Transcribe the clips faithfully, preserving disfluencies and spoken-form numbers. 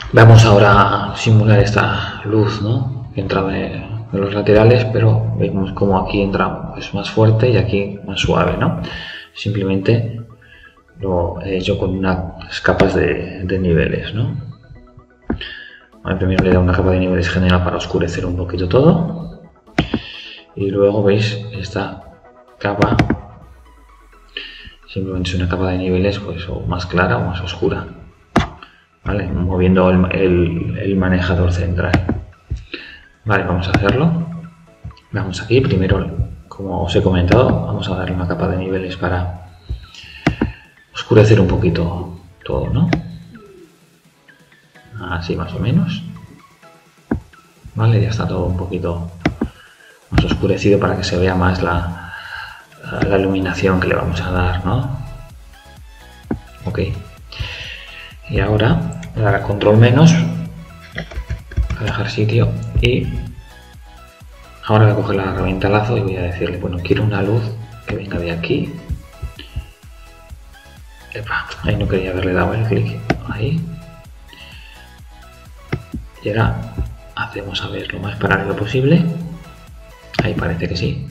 Vamos ahora a simular esta luz, ¿no? Que entra de, de los laterales, pero vemos como aquí entra pues, más fuerte y aquí más suave, ¿no? Simplemente lo he hecho con unas capas de, de niveles, ¿no? Vale, primero le he dado una capa de niveles general para oscurecer un poquito todo. Y luego veis esta capa, simplemente es una capa de niveles pues, o más clara o más oscura. ¿Vale? Moviendo el, el, el manejador central. Vale, vamos a hacerlo. Vamos aquí, primero, como os he comentado, vamos a darle una capa de niveles para oscurecer un poquito todo, ¿no? Así más o menos. Vale, ya está todo un poquito más oscurecido para que se vea más la, la iluminación que le vamos a dar, ¿no? Ok. Y ahora le daré control menos para dejar sitio y ahora voy a coger la herramienta lazo y voy a decirle, bueno, quiero una luz que venga de aquí. Epa, ahí no quería haberle dado el clic, ahí. Y ahora hacemos a ver lo más paralelo posible. Ahí parece que sí.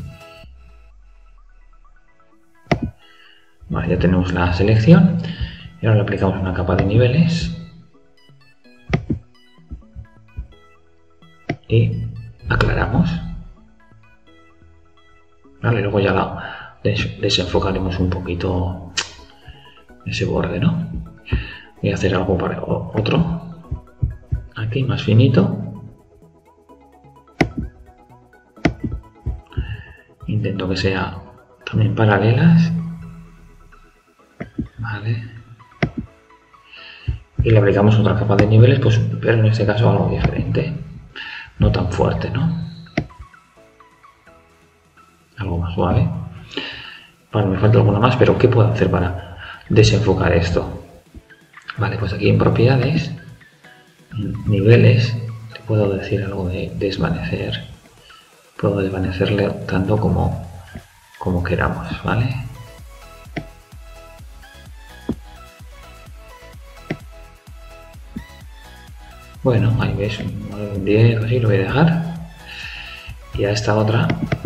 Vale, ya tenemos la selección. Y ahora le aplicamos una capa de niveles. Y aclaramos. Vale, luego ya la des desenfocaremos un poquito ese borde, ¿no? Voy a hacer algo para otro. Aquí, más finito. Intento que sea también paralelas. Vale. Y le aplicamos otra capa de niveles, pues, pero en este caso algo diferente, no tan fuerte, ¿no? Algo más suave. Vale, me falta alguna más, pero ¿qué puedo hacer para desenfocar esto? Vale, pues aquí en propiedades, en niveles, te puedo decir algo de desvanecer. Puedo desvanecerle tanto como, como queramos, ¿vale? Bueno, ahí ves, un diez o así, lo voy a dejar. Y a esta otra,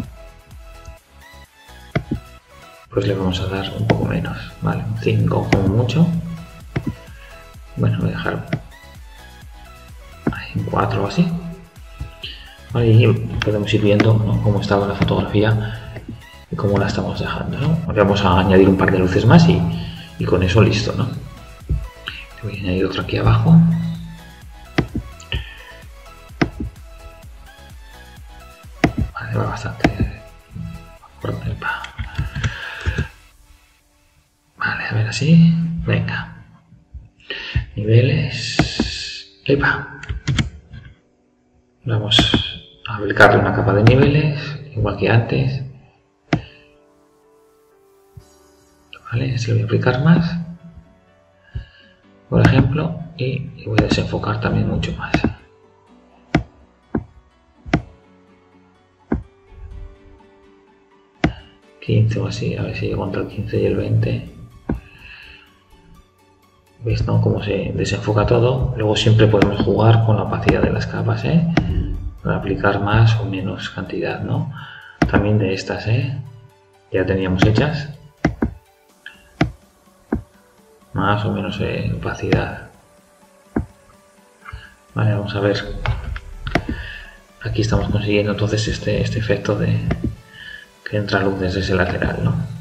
pues le vamos a dar un poco menos, ¿vale? Un cinco como mucho. Bueno, voy a dejar ahí un cuatro o así. Vale, y podemos ir viendo, ¿no?, cómo estaba la fotografía y cómo la estamos dejando, ¿no? Vamos a añadir un par de luces más y, y con eso listo, ¿no? Le voy a añadir otro aquí abajo. Vale, va bastante. Vale, a ver así. Venga. Niveles. Epa. Vamos a aplicarle una capa de niveles, igual que antes. Vale, así lo voy a aplicar más, por ejemplo, y, y voy a desenfocar también mucho más. quince o así, a ver si llego entre el quince y el veinte. ¿Veis, no?, cómo se desenfoca todo? Luego siempre podemos jugar con la opacidad de las capas, ¿eh? Para aplicar más o menos cantidad, ¿no? También de estas, ¿eh? Ya teníamos hechas. Más o menos eh, opacidad. Vale, vamos a ver. Aquí estamos consiguiendo entonces este, este efecto de que entra luz desde ese lateral, ¿no?